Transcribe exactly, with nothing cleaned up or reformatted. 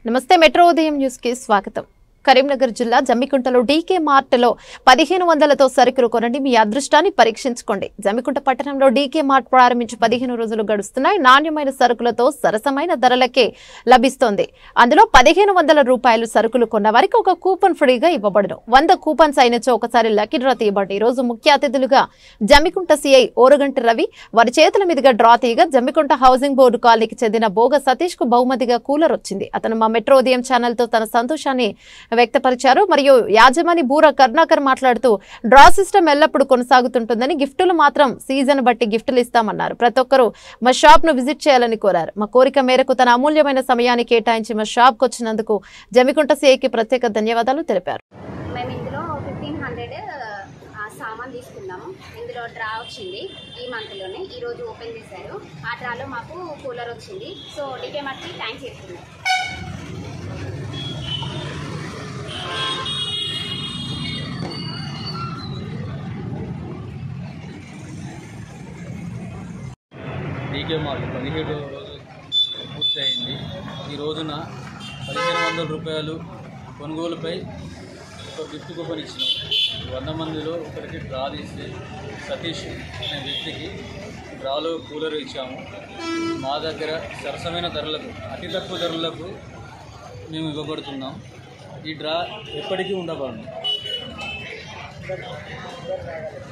నమస్తే మెట్రో ఉదయం న్యూస్ కి స్వాగతం. కరీంనగర్ జిల్లా జమ్మికుంటలో డీకే మార్ట్ లో పదిహేను వందలతో సరుకులు కొనండి, మీ అదృష్టాన్ని పరీక్షించుకోండి. జమ్మికుంట పట్టణంలో డీకే మార్ట్ ప్రారంభించి పదిహేను రోజులు గడుస్తున్నాయి. నాణ్యమైన సరుకులతో సరసమైన ధరలకే లభిస్తోంది. అందులో పదిహేను వందల రూపాయలు సరుకులు కొన్న వారికి ఒక కూపన్ ఫ్రీగా ఇవ్వబడును. వంద కూపన్స్ అయినచో ఒకసారి లక్కీ డ్రా తీయబడి. ఈ రోజు ముఖ్య అతిథులుగా జమ్మికుంట సిఐ ఓరుగంటి రవి వారి చేతుల మీదుగా డ్రా తీయగా జమ్మికుంట హౌసింగ్ బోర్డు కాలనీకి చెందిన బోగ సతీష్ కు బహుమతిగా కూలర్ వచ్చింది. అతను మా మెట్రో ఉదయం ఛానల్ తో తన సంతోషాన్ని వ్యక్తపరిచారు. మరియు యాజమాని బూర కర్ణాకర్ మాట్లాడుతూ డ్రా సిస్టమ్ ఎల్లప్పుడూ కొనసాగుతుంటుందని, గిఫ్టులు మాత్రం సీజన్ బట్టి గిఫ్టులు ఇస్తామన్నారు. ప్రతి ఒక్కరూ మా షాప్ ను విజిట్ చేయాలని కోరారు. మా కోరిక మేరకు తన అమూల్యమైన సమయాన్ని కేటాయించి మా షాప్ కు వచ్చినందుకు జమ్మికుంట సిఐకి ప్రత్యేక ధన్యవాదాలు తెలిపారు. మేము ఇందులో ఫిఫ్టీన్ హండ్రెడ్ సామాన్ తీసుకున్నాము. ఇందులో డ్రా వచ్చింది ఈ మంత్లోనే, ఈరోజు ఓపెన్ చేశారు. ఆ డ్రాలో మాకు కూలర్ వచ్చింది. సో డీకే మార్ట్కి థ్యాంక్స్ చెప్తున్నాం. డీకే మార్ట్ పదిహేడు రోజు పూర్తయింది. ఈ రోజున పదిహేను వందల రూపాయలు కొనుగోలుపై ఒక గిఫ్ట్ కూపన్ ఇచ్చినాం. వంద మందిలో ఒకరికి డ్రా తీసి సతీష్ అనే వ్యక్తికి డ్రాలో కూలర్ ఇచ్చాము. మా దగ్గర సరసమైన ధరలకు, అతి తక్కువ ధరలకు మేము ఇవ్వబడుతున్నాం. ఈ డ్రా ఎప్పటికీ ఉండబడదు.